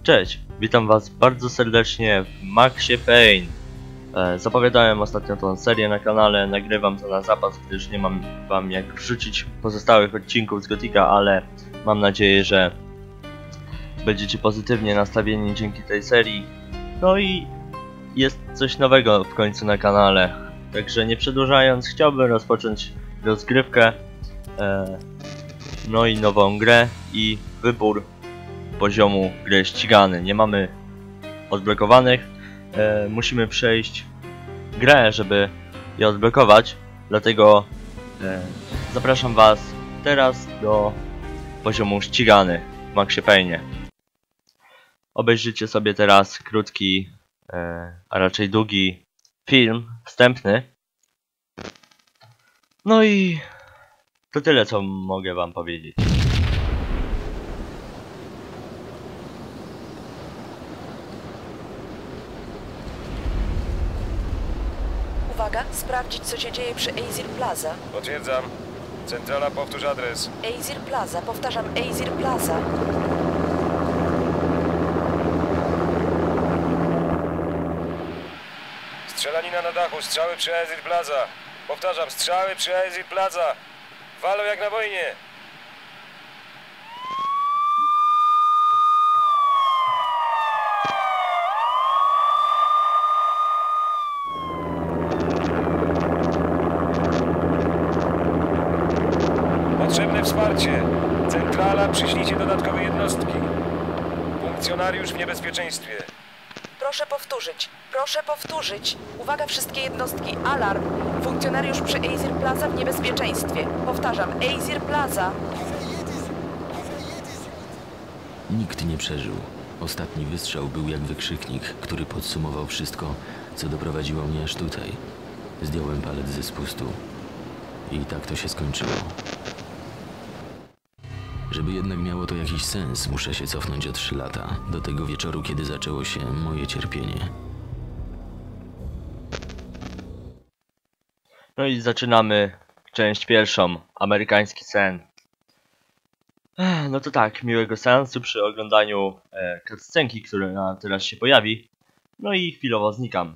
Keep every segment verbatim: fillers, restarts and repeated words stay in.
Cześć, witam was bardzo serdecznie w Maxie Payne. E, zapowiadałem ostatnio tą serię na kanale, nagrywam to na zapas, gdyż nie mam wam jak wrzucić pozostałych odcinków z Gotika, ale mam nadzieję, że będziecie pozytywnie nastawieni dzięki tej serii. No i jest coś nowego w końcu na kanale, także nie przedłużając, chciałbym rozpocząć rozgrywkę, e, no i nową grę i wybór poziomu gry ścigany. Nie mamy odblokowanych, e, musimy przejść grę, żeby je odblokować, dlatego e, zapraszam was teraz do poziomu ścigany w Maxie Payne. Obejrzyjcie sobie teraz krótki, e, a raczej długi film wstępny. No i to tyle, co mogę wam powiedzieć. Uwaga, sprawdzić, co się dzieje przy Azir Plaza. Potwierdzam. Centrala, powtórz adres. Azir Plaza, powtarzam, Azir Plaza. Strzelanina na dachu, strzały przy Azir Plaza. Powtarzam, strzały przy Azir Plaza. Walą jak na wojnie. Potrzebne wsparcie. Centrala, przyślijcie dodatkowe jednostki. Funkcjonariusz w niebezpieczeństwie. Proszę powtórzyć, proszę powtórzyć. Uwaga, wszystkie jednostki, alarm. Funkcjonariusz przy Azir Plaza w niebezpieczeństwie. Powtarzam, Azir Plaza. Nikt nie przeżył. Ostatni wystrzał był jak wykrzyknik, który podsumował wszystko, co doprowadziło mnie aż tutaj. Zdjąłem palec ze spustu. I tak to się skończyło. Żeby jednak miało to jakiś sens, muszę się cofnąć o trzy lata, do tego wieczoru, kiedy zaczęło się moje cierpienie. No i zaczynamy część pierwszą, amerykański sen. Ech, no to tak, miłego seansu przy oglądaniu e, cutscenki, która teraz się pojawi. No i chwilowo znikam.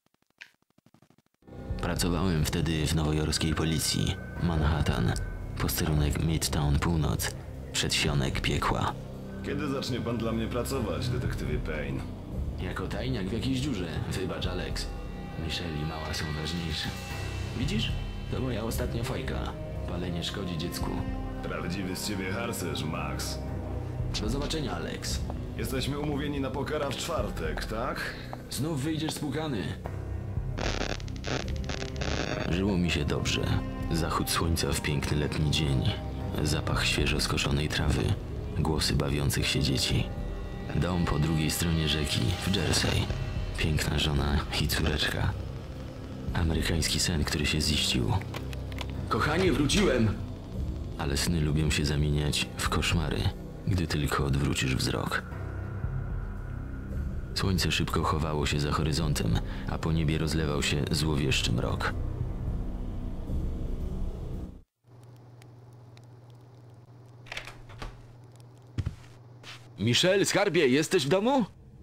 Pracowałem wtedy w nowojorskiej policji. Manhattan, posterunek Midtown Północ, przedsionek piekła. Kiedy zacznie pan dla mnie pracować, detektywie Payne? Jako tajniak w jakiejś dziurze, wybacz Alex. Michelle i mała są ważniejsze. Widzisz? To moja ostatnia fajka. Palenie szkodzi dziecku. Prawdziwy z ciebie harcerz, Max. Do zobaczenia, Alex. Jesteśmy umówieni na pokera w czwartek, tak? Znów wyjdziesz spłukany. Żyło mi się dobrze. Zachód słońca w piękny letni dzień. Zapach świeżo skoszonej trawy. Głosy bawiących się dzieci. Dom po drugiej stronie rzeki, w Jersey. Piękna żona i córeczka. Amerykański sen, który się ziścił. Kochanie, wróciłem! Ale sny lubią się zamieniać w koszmary, gdy tylko odwrócisz wzrok. Słońce szybko chowało się za horyzontem, a po niebie rozlewał się złowieszczy mrok. Michelle, skarbie, jesteś w domu?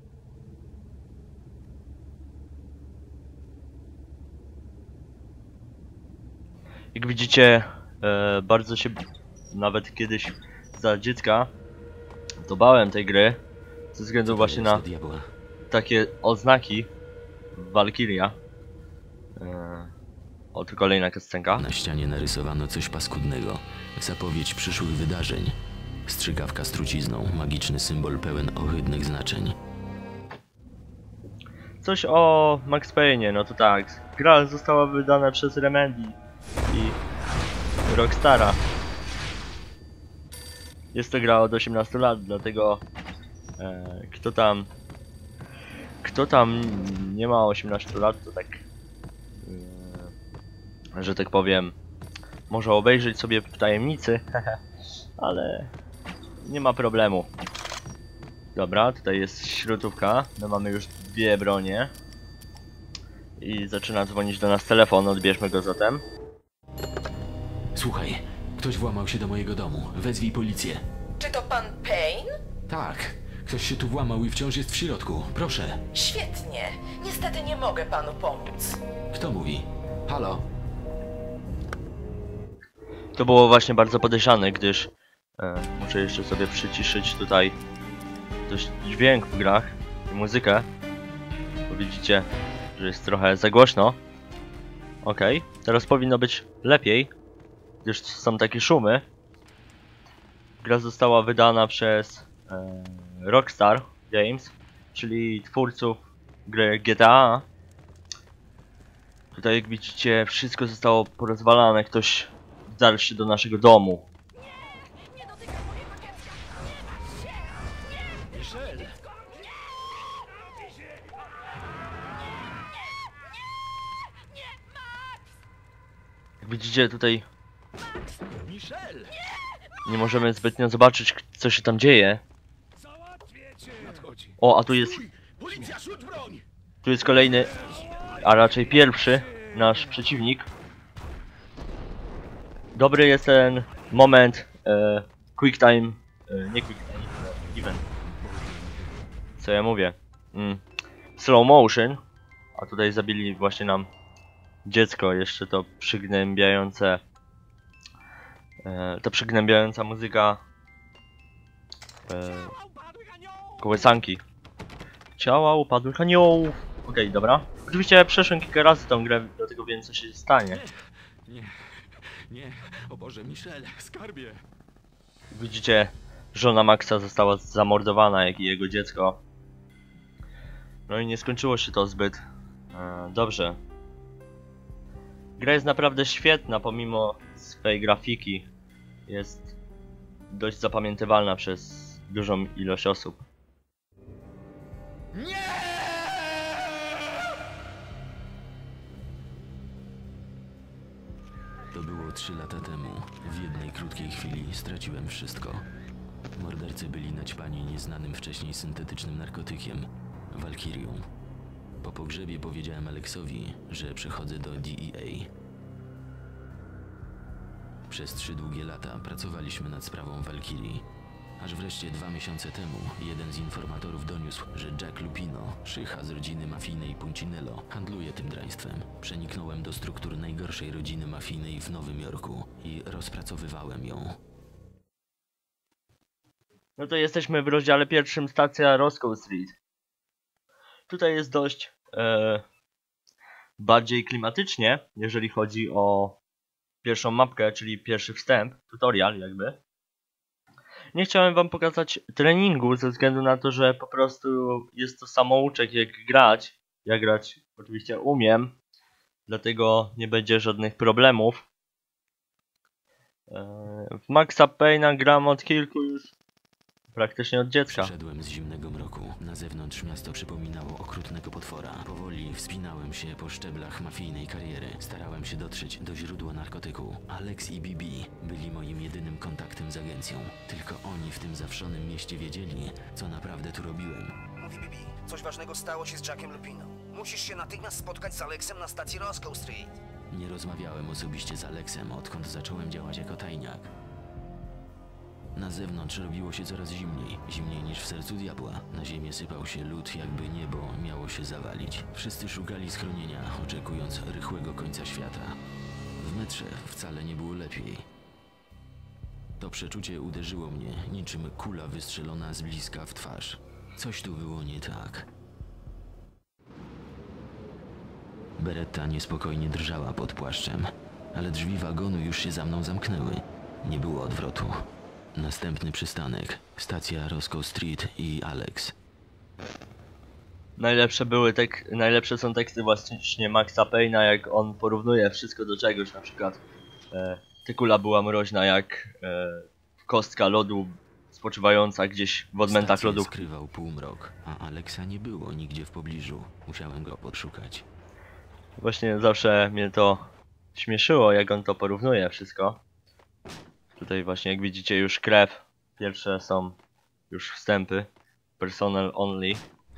Jak widzicie, e, bardzo się, nawet kiedyś za dziecka, to bałem tej gry, ze względu właśnie na takie oznaki Valkyria. E, oto kolejna cutscenka. Na ścianie narysowano coś paskudnego, zapowiedź przyszłych wydarzeń. Strzykawka z trucizną, magiczny symbol pełen ohydnych znaczeń. Coś o Max Payne, no to tak. Gra została wydana przez Remedy i Rockstara. Jest to gra od osiemnastu lat, dlatego e, kto tam kto tam nie ma osiemnastu lat, to tak e, że tak powiem, może obejrzeć sobie w tajemnicy, ale nie ma problemu. Dobra, tutaj jest śrutówka. My mamy już dwie bronie. I zaczyna dzwonić do nas telefon, odbierzmy go zatem. Słuchaj, ktoś włamał się do mojego domu. Wezwij policję. Czy to pan Payne? Tak, Ktoś się tu włamał i wciąż jest w środku. Proszę. Świetnie. Niestety nie mogę panu pomóc. Kto mówi? Halo? To było właśnie bardzo podejrzane, gdyż e, muszę jeszcze sobie przyciszyć tutaj dość dźwięk w grach i muzykę, bo widzicie, że jest trochę za głośno. Ok, teraz powinno być lepiej, gdyż są takie szumy. Gra została wydana przez e, Rockstar Games, czyli twórców gry G T A. Tutaj jak widzicie, wszystko zostało porozwalane, ktoś wdarł się do naszego domu. Jak widzicie, tutaj nie możemy zbytnio zobaczyć, co się tam dzieje. O, a tu jest tu jest kolejny, a raczej pierwszy nasz przeciwnik. Dobry jest ten moment e, quick time, e, nie quick time, e, event. Co ja mówię? Mm. Slow motion. A tutaj zabili właśnie nam dziecko, jeszcze to przygnębiające e, to przygnębiająca muzyka e, kołysanki. Ciała upadłych aniołów. Okej, okay, dobra. Oczywiście przeszłem kilka razy tą grę, dlatego wiem, co się stanie. Nie, nie, o Boże, Michelle, skarbie. Widzicie, żona Maxa została zamordowana, jak i jego dziecko. No i nie skończyło się to zbyt e, dobrze. Gra jest naprawdę świetna, pomimo swej grafiki. Jest dość zapamiętywalna przez dużą ilość osób. Nie! To było trzy lata temu. W jednej krótkiej chwili straciłem wszystko. Mordercy byli naćpani nieznanym wcześniej syntetycznym narkotykiem, walkirią. Po pogrzebie powiedziałem Aleksowi, że przechodzę do D E A. Przez trzy długie lata pracowaliśmy nad sprawą walkirii. Aż wreszcie dwa miesiące temu jeden z informatorów doniósł, że Jack Lupino, szycha z rodziny mafijnej Puncinello, handluje tym draństwem. Przeniknąłem do struktur najgorszej rodziny mafijnej w Nowym Jorku i rozpracowywałem ją. No to jesteśmy w rozdziale pierwszym, stacja Roscoe Street. Tutaj jest dość e, bardziej klimatycznie, jeżeli chodzi o pierwszą mapkę, czyli pierwszy wstęp, tutorial jakby. Nie chciałem wam pokazać treningu ze względu na to, że po prostu jest to samouczek jak grać. Ja grać oczywiście umiem, dlatego nie będzie żadnych problemów. E, w Maxa Payne'a gram od kilku już praktycznie od dziecka. Przyszedłem z zimnego mroku. Na zewnątrz miasto przypominało okrutnego potwora. Powoli wspinałem się po szczeblach mafijnej kariery. Starałem się dotrzeć do źródła narkotyku. Alex i B B byli moim jedynym kontaktem z agencją. Tylko oni w tym zawszonym mieście wiedzieli, co naprawdę tu robiłem. Mówi B B, coś ważnego stało się z Jackiem Lupino. Musisz się natychmiast spotkać z Alexem na stacji Roscoe Street. Nie rozmawiałem osobiście z Alexem, odkąd zacząłem działać jako tajniak. Na zewnątrz robiło się coraz zimniej, zimniej niż w sercu diabła. Na ziemię sypał się lód, jakby niebo miało się zawalić. Wszyscy szukali schronienia, oczekując rychłego końca świata. W metrze wcale nie było lepiej. To przeczucie uderzyło mnie, niczym kula wystrzelona z bliska w twarz. Coś tu było nie tak. Beretta niespokojnie drżała pod płaszczem, ale drzwi wagonu już się za mną zamknęły. Nie było odwrotu. Następny przystanek, stacja Roscoe Street i Alex. Najlepsze były tek najlepsze są teksty właśnie Maxa Payne'a, jak on porównuje wszystko do czegoś, na przykład e, Tykula była mroźna jak e, kostka lodu spoczywająca gdzieś w odmętach Stację lodu. skrywał półmrok, a Alexa nie było nigdzie w pobliżu. Musiałem go podszukać. Właśnie zawsze mnie to śmieszyło, jak on to porównuje wszystko. Tutaj właśnie jak widzicie już krew. Pierwsze są już wstępy. Personal only.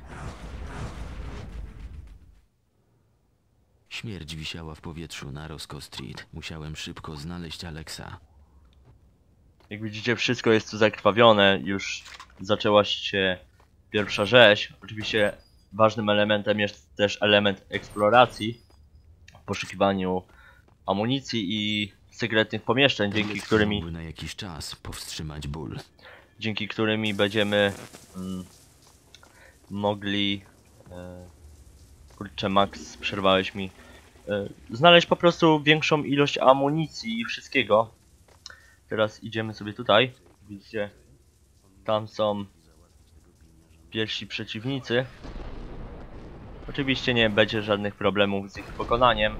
Śmierć wisiała w powietrzu na Roscoe Street. Musiałem szybko znaleźć Alexa. Jak widzicie wszystko jest tu zakrwawione. Już zaczęła się pierwsza rzeź. Oczywiście ważnym elementem jest też element eksploracji w poszukiwaniu amunicji i sekretnych pomieszczeń, dzięki którymi na jakiś czas powstrzymać ból. dzięki którymi będziemy mm, mogli e, kurczę, Max, przerwałeś mi, e, znaleźć po prostu większą ilość amunicji i wszystkiego. Teraz idziemy sobie tutaj. Widzicie, tam są pierwsi przeciwnicy. Oczywiście nie będzie żadnych problemów z ich pokonaniem.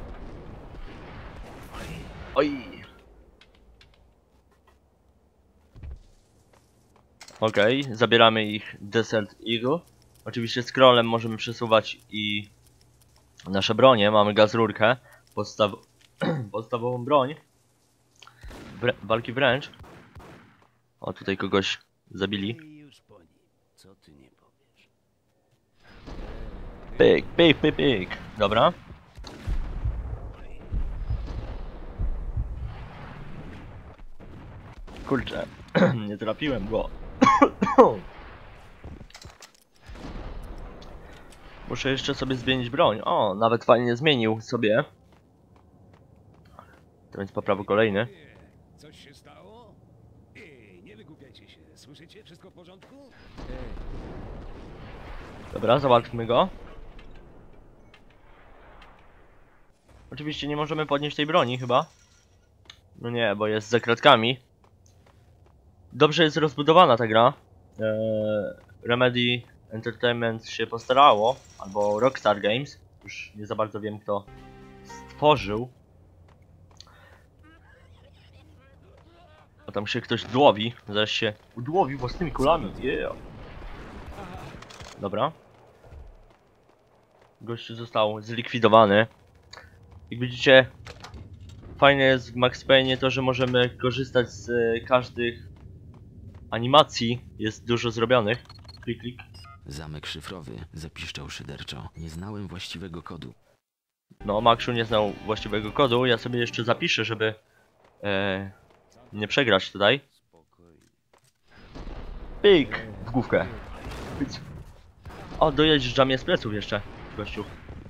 Oj! Okej, okay, zabieramy ich Desert Eagle. Oczywiście scrollem możemy przesuwać i nasze bronie. Mamy gazrurkę, podstaw podstawową broń. Wrę walki wręcz. O, tutaj kogoś zabili. Pyk, pyk, pyk, pyk. Dobra. Kurczę, nie trafiłem go. Muszę jeszcze sobie zmienić broń. O, nawet fajnie zmienił sobie. To więc poprawię kolejny. Coś się stało? Ej, nie wygłupiajcie się. Słyszycie? Wszystko w porządku? Dobra, załatwmy go. Oczywiście nie możemy podnieść tej broni chyba. No nie, bo jest za kratkami. Dobrze jest rozbudowana ta gra. Eee, Remedy Entertainment się postarało, albo Rockstar Games. Już nie za bardzo wiem, kto stworzył. A tam się ktoś dłowi, zaś się udłowi własnymi kulami. Yeah. Dobra. Gościu został zlikwidowany. Jak widzicie, fajne jest w Max Payne to, że możemy korzystać z y, każdych animacji. Jest dużo zrobionych. Klik, klik. Zamek szyfrowy, zapiszczał szyderczo. Nie znałem właściwego kodu. No, Maxu nie znał właściwego kodu. Ja sobie jeszcze zapiszę, żeby e, nie przegrać tutaj. Pyk! W główkę. Pyc. O, dojeżdża mnie z pleców jeszcze, gościu.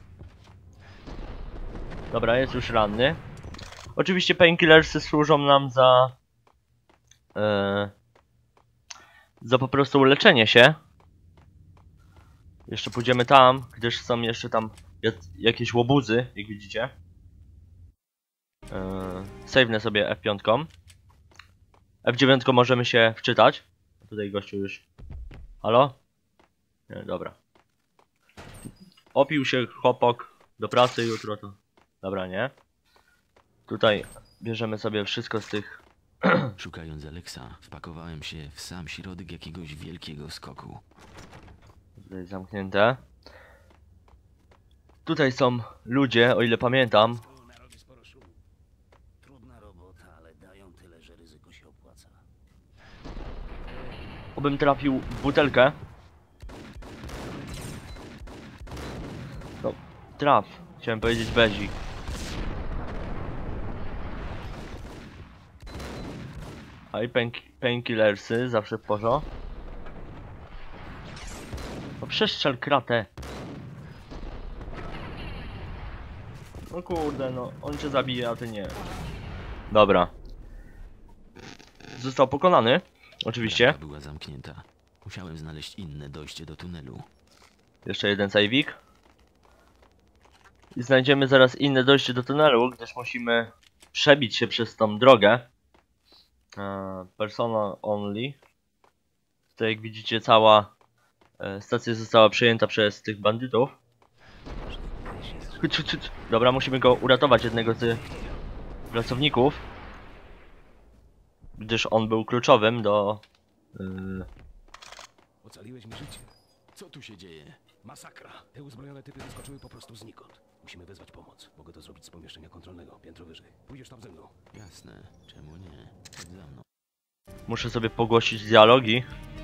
Dobra, jest już ranny. Oczywiście painkillersy służą nam za... E, za po prostu leczenie się. Jeszcze pójdziemy tam, gdyż są jeszcze tam jakieś łobuzy, jak widzicie. Eee, save'nę sobie F pięć. F dziewięć możemy się wczytać. Tutaj gościu już... Halo? Nie, dobra. Opił się chłopak do pracy jutro to... Dobra, nie? Tutaj bierzemy sobie wszystko z tych... Szukając Alexa, wpakowałem się w sam środek jakiegoś wielkiego skoku. Tutaj zamknięte. Tutaj są ludzie, o ile pamiętam. Trudna robota, ale dają tyle, że ryzyko się opłaca. Obym trafił w butelkę. No, traf. Chciałem powiedzieć bezik. A i painkillersy zawsze w porządku. No przestrzel kratę. No kurde, no on cię zabije, a ty nie. Dobra. Został pokonany. Oczywiście. Brama była zamknięta. Musiałem znaleźć inne dojście do tunelu. Jeszcze jeden save'ik. I znajdziemy zaraz inne dojście do tunelu, gdyż musimy przebić się przez tą drogę. Eee, persona only. Tutaj jak widzicie cała e, stacja została przejęta przez tych bandytów. Chodź, chodź, chodź. Dobra, musimy go uratować, jednego z pracowników. Gdyż on był kluczowym do... Yy... Ocaliłeś mi życie. Co tu się dzieje? Masakra. Te uzbrojone typy wyskoczyły po prostu znikąd. Musimy wezwać pomoc. Mogę to zrobić z pomieszczenia kontrolnego, piętro wyżej. Pójdziesz tam ze mną. Jasne. Czemu nie? Chodź za mną. Muszę sobie pogłosić dialogi.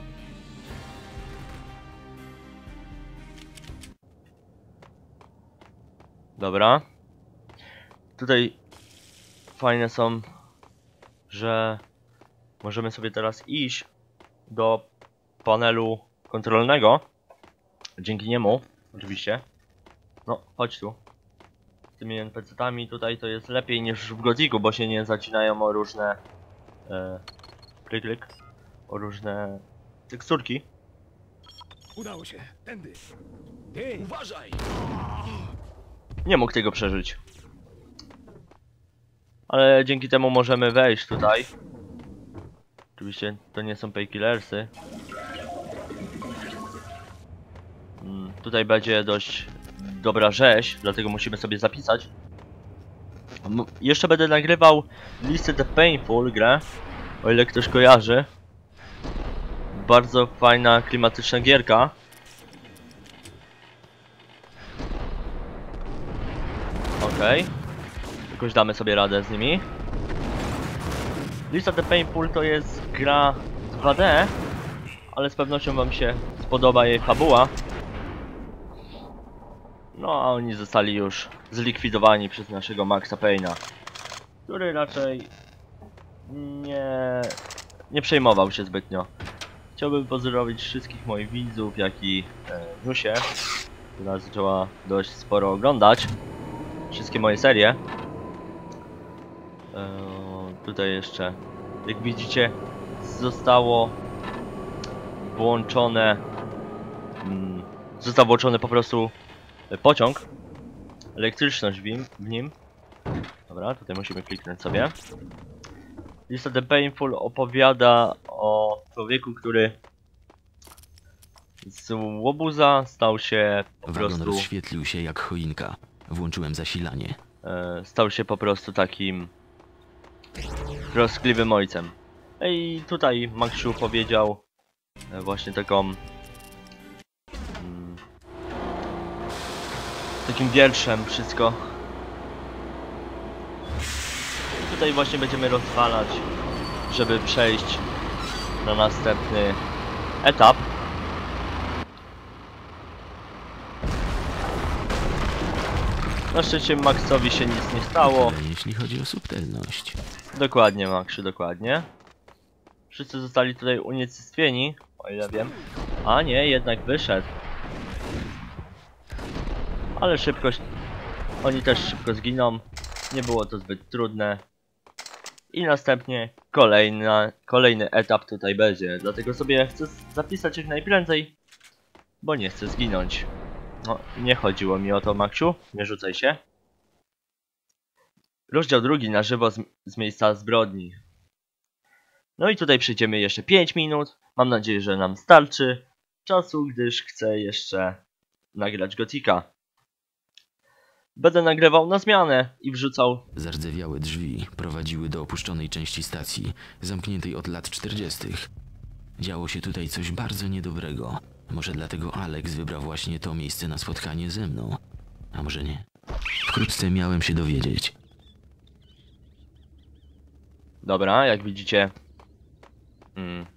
Dobra. Tutaj fajne są, że możemy sobie teraz iść do panelu kontrolnego. Dzięki niemu, oczywiście. No, chodź tu. Z tymi N P C-tami tutaj to jest lepiej niż w Gothicu, bo się nie zacinają o różne... E, klik, klik. O różne teksturki. Udało się. Tędy. Ty, uważaj! Nie mógł tego przeżyć. Ale dzięki temu możemy wejść tutaj. Oczywiście to nie są painkillersy. Hmm, tutaj będzie dość dobra rzeź, dlatego musimy sobie zapisać. M jeszcze będę nagrywał listę The Painful grę, o ile ktoś kojarzy. Bardzo fajna, klimatyczna gierka. Okej. Okay. Jakoś damy sobie radę z nimi. Lista The Painful to jest gra dwa D, ale z pewnością wam się spodoba jej fabuła. No a oni zostali już zlikwidowani przez naszego Maxa Payne'a, który raczej nie, nie przejmował się zbytnio. Chciałbym pozdrowić wszystkich moich widzów, jak i e, Nusię, która zaczęła dość sporo oglądać wszystkie moje serie. E, tutaj jeszcze, jak widzicie, zostało włączone mm, został włączony po prostu pociąg, elektryczność w nim, w nim. Dobra, tutaj musimy kliknąć sobie. Lista The Painful opowiada o człowieku, który z łobuza stał się po Wagon prostu... rozświetlił się jak choinka. Włączyłem zasilanie. E, stał się po prostu takim troskliwym ojcem. I tutaj Maxiu powiedział e, właśnie taką... Mm, takim wierszem wszystko. I tutaj właśnie będziemy rozwalać, żeby przejść na następny etap. Na szczęście Maxowi się nic nie stało. Ale jeśli chodzi o subtelność. Dokładnie, Maxiu, dokładnie. Wszyscy zostali tutaj unicestwieni, o ile wiem. A nie, jednak wyszedł. Ale szybkość... Oni też szybko zginą. Nie było to zbyt trudne. I następnie kolejna, kolejny etap tutaj będzie. Dlatego sobie chcę zapisać jak najprędzej, bo nie chcę zginąć. No, nie chodziło mi o to, Maxiu. Nie rzucaj się. Rozdział drugi, na żywo z, z miejsca zbrodni. No i tutaj przejdziemy jeszcze pięć minut. Mam nadzieję, że nam starczy czasu, gdyż chcę jeszcze nagrać Gothica. Będę nagrywał na zmianę i wrzucał... Zardzewiałe drzwi prowadziły do opuszczonej części stacji, zamkniętej od lat czterdziestych. Działo się tutaj coś bardzo niedobrego. Może dlatego Alex wybrał właśnie to miejsce na spotkanie ze mną. A może nie? Wkrótce miałem się dowiedzieć. Dobra, jak widzicie... Hmm,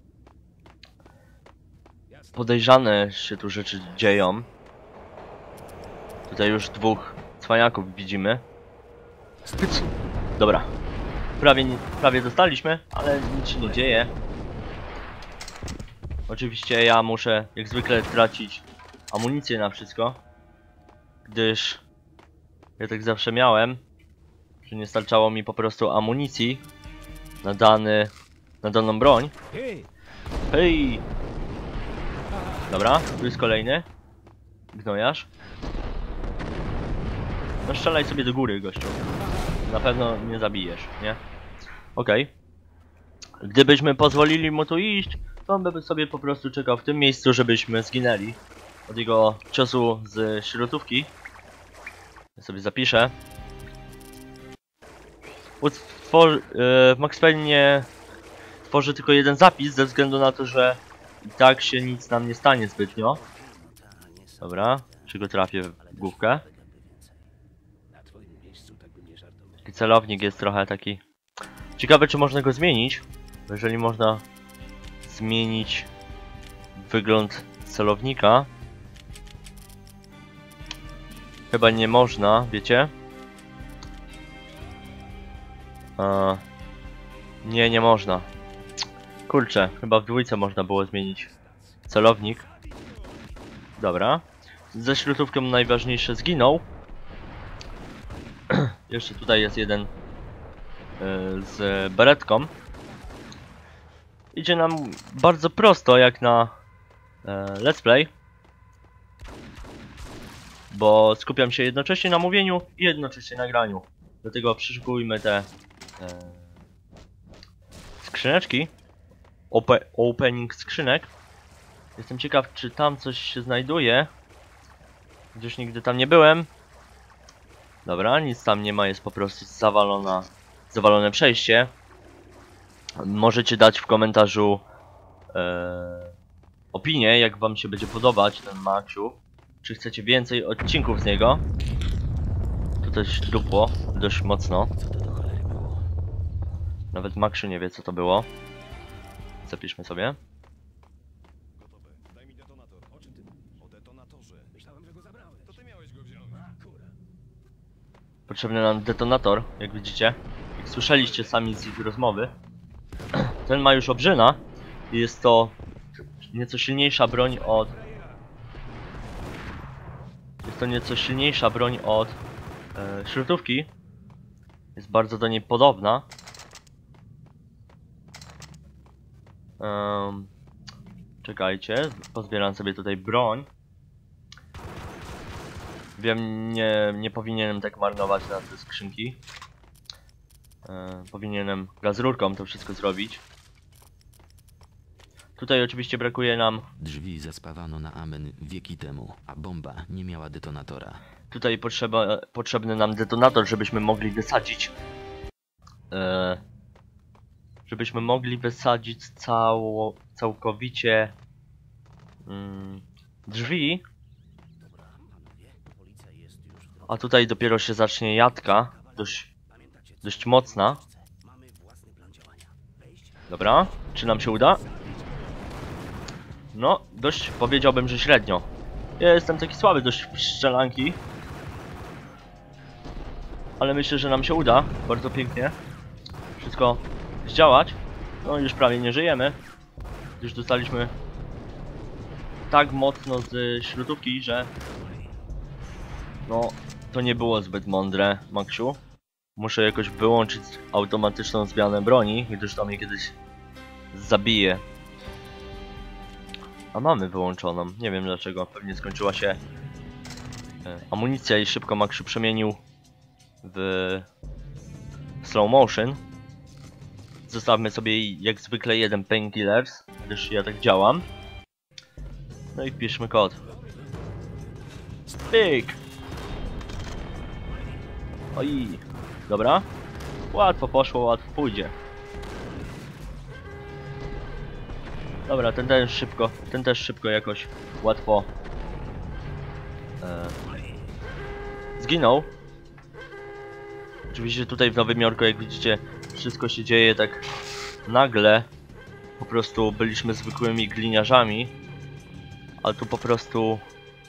podejrzane się tu rzeczy dzieją. Tutaj już dwóch cwaniaków widzimy. Spyc. Dobra. Prawie, prawie dostaliśmy, ale nic się nie dzieje. Oczywiście ja muszę jak zwykle tracić amunicję na wszystko, gdyż ja tak zawsze miałem, że nie starczało mi po prostu amunicji na dany, na daną broń. Hej! Dobra, tu jest kolejny gnojarz. No strzelaj sobie do góry, gościu. Na pewno nie zabijesz, nie? Okej. Okay. Gdybyśmy pozwolili mu tu iść, to on by sobie po prostu czekał w tym miejscu, żebyśmy zginęli od jego ciosu z śrutówki. Ja sobie zapiszę. Utwor yy, Max Payne nie tworzy tylko jeden zapis, ze względu na to, że i tak się nic nam nie stanie zbytnio. Dobra, czy go trafię w główkę? Taki celownik jest trochę taki... Ciekawe, czy można go zmienić. Bo jeżeli można zmienić wygląd celownika, chyba nie można, wiecie? A, nie, nie można. Kurczę, chyba w dwójce można było zmienić celownik. Dobra. Ze śrutówką najważniejsze zginął. Jeszcze tutaj jest jeden yy, z beretką. Idzie nam bardzo prosto jak na yy, let's play. Bo skupiam się jednocześnie na mówieniu i jednocześnie na graniu. Dlatego przeszukujmy te yy, skrzyneczki. Ope opening skrzynek. Jestem ciekaw, czy tam coś się znajduje. Gdzieś nigdy tam nie byłem. Dobra, nic tam nie ma, jest po prostu zawalona, zawalone przejście. Możecie dać w komentarzu e, opinię, jak wam się będzie podobać ten Maxiu. Czy chcecie więcej odcinków z niego. Tu coś dupło, dość mocno. Co to do cholery było? Nawet Maxiu nie wie, co to było. Zapiszmy sobie. Gotowe. Daj mi detonator. O czym ty? O detonatorze. Myślałem, że go zabrałeś. To ty miałeś go wziąć. A, kurwa. Potrzebny nam detonator, jak widzicie. Jak słyszeliście sami z ich rozmowy. Ten ma już obrzyna. I jest to nieco silniejsza broń od... Jest to nieco silniejsza broń od e, śrutówki. Jest bardzo do niej podobna. Um, czekajcie, pozbieram sobie tutaj broń. Wiem, nie, nie powinienem tak marnować na te skrzynki. E, powinienem gazurką to wszystko zrobić. Tutaj oczywiście brakuje nam... Drzwi zaspawano na amen wieki temu, a bomba nie miała detonatora. Tutaj potrzeba, potrzebny nam detonator, żebyśmy mogli wysadzić... E, żebyśmy mogli wysadzić cało, całkowicie... Mm, drzwi. A tutaj dopiero się zacznie jadka. Dość, dość mocna. Dobra, czy nam się uda? No, dość powiedziałbym, że średnio. Ja jestem taki słaby dość w strzelanki. Ale myślę, że nam się uda. Bardzo pięknie. Wszystko zdziałać. No już prawie nie żyjemy. Już dostaliśmy tak mocno z śrutówki, że... No, to nie było zbyt mądre, Maxiu. Muszę jakoś wyłączyć automatyczną zmianę broni, gdyż to mnie kiedyś zabije. A mamy wyłączoną, nie wiem dlaczego, pewnie skończyła się e, amunicja i szybko Maxiu przemienił w slow motion. Zostawmy sobie jak zwykle jeden painkillers, gdyż ja tak działam. No i wpiszmy kod. Pyk! Oj, dobra. Łatwo poszło, łatwo pójdzie. Dobra, ten też szybko, ten też szybko jakoś łatwo e, zginął. Oczywiście tutaj w Nowym Jorku, jak widzicie, wszystko się dzieje tak nagle. Po prostu byliśmy zwykłymi gliniarzami, a tu po prostu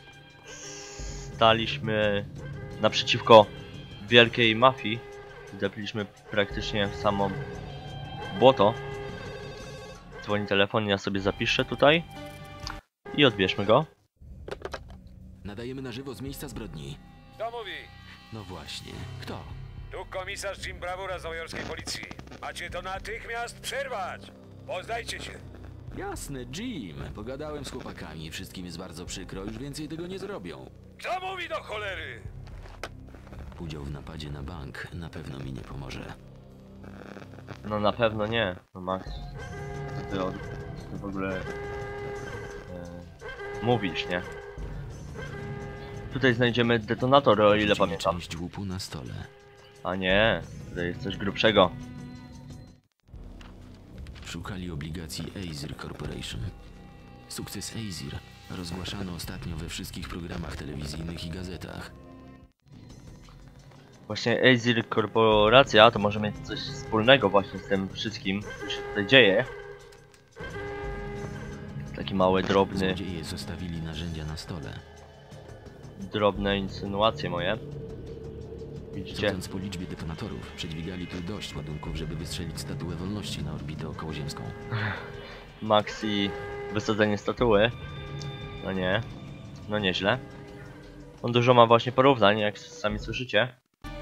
staliśmy naprzeciwko wielkiej mafii. Zepiliśmy praktycznie w samo błoto. Dzwoni telefon, ja sobie zapiszę tutaj i odbierzmy go. Nadajemy na żywo z miejsca zbrodni. Kto mówi? No właśnie, kto? Tu komisarz Jim Bravura z nowojorskiej policji. Macie to natychmiast przerwać! Poznajcie się! Jasne, Jim. Pogadałem z chłopakami, wszystkim jest bardzo przykro, już więcej tego nie zrobią. Kto mówi do cholery? Udział w napadzie na bank na pewno mi nie pomoże. No na pewno nie, no Max. Ty, od, ty w ogóle e, mówisz, nie? Tutaj znajdziemy detonator, o ile pamiętam. Część łupu na stole. A nie, tutaj jest coś grubszego. Szukali obligacji Aesir Corporation. Sukces Aesir rozgłaszano ostatnio we wszystkich programach telewizyjnych i gazetach. Właśnie Aesir Korporacja to może mieć coś wspólnego właśnie z tym wszystkim, co się tutaj dzieje. Taki mały, drobny, Złodzieje zostawili narzędzia na stole. drobne insynuacje moje. Widzicie? Sądząc po liczbie detonatorów, przedźwigali tu dość ładunków, żeby wystrzelić statuę wolności na orbitę okołoziemską. Max i wysadzenie statuły. No nie. no nieźle. On dużo ma właśnie porównań, jak sami słyszycie.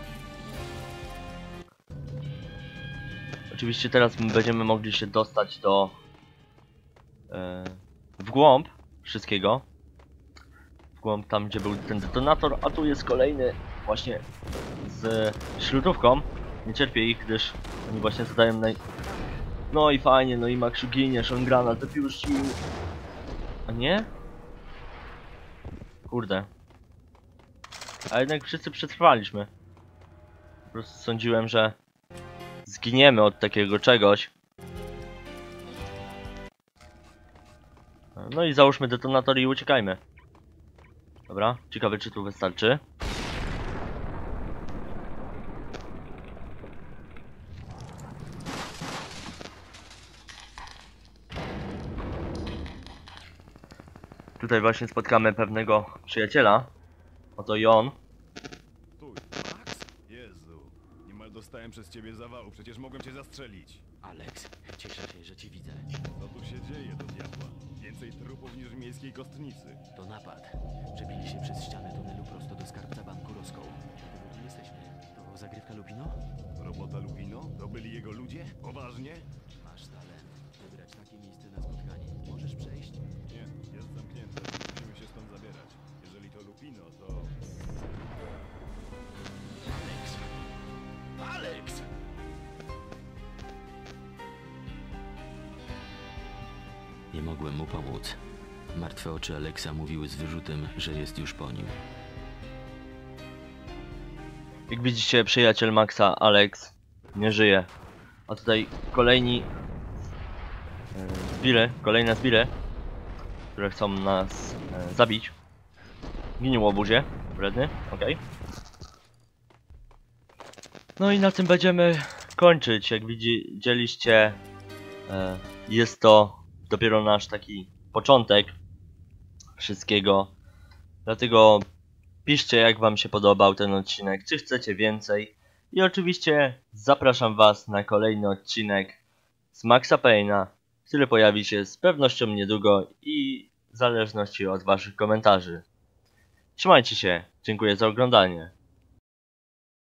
Oczywiście teraz będziemy mogli się dostać do... E, w głąb wszystkiego. W głąb tam, gdzie był ten detonator, a tu jest kolejny właśnie z śrutówką. Nie cierpię ich, gdyż oni właśnie zadają naj... No i fajnie, no i Maxiu giniesz, on granat wypuścił. A nie? Kurde. A jednak wszyscy przetrwaliśmy. Po prostu sądziłem, że zginiemy od takiego czegoś. No i załóżmy detonator i uciekajmy. Dobra, ciekawe czy tu wystarczy. Tutaj właśnie spotkamy pewnego przyjaciela. Oto i on. Stój, Max? Jezu, niemal dostałem przez ciebie zawału, przecież mogłem cię zastrzelić. Alex, cieszę się, że ci widzę. Co tu się dzieje do diabła? Więcej trupów niż w miejskiej kostnicy. To napad. Przebili się przez ścianę tunelu prosto do skarbca banku Roscoe. Dlatego tu jesteśmy. To zagrywka Lupino? Robota Lupino? To byli jego ludzie? Poważnie? Masz talent. Wybrać takie miejsce na spotkanie. Możesz przejść? Nie, jest zamknięte. Musimy się stąd zabierać. Jeżeli to Lupino, to... Alex! Alex! Nie mogłem mu pomóc. Martwe oczy Alexa mówiły z wyrzutem, że jest już po nim. Jak widzicie, przyjaciel Maxa, Alex, nie żyje. A tutaj kolejni e, zbiry, kolejne zbiry, które chcą nas e, zabić. Ginił łobuzie, wredny, okej. Okay. No i na tym będziemy kończyć. Jak widzieliście, e, jest to dopiero nasz taki początek wszystkiego. Dlatego piszcie, jak wam się podobał ten odcinek, czy chcecie więcej. I oczywiście zapraszam was na kolejny odcinek z Maxa Payne'a, który pojawi się z pewnością niedługo i w zależności od waszych komentarzy. Trzymajcie się, dziękuję za oglądanie.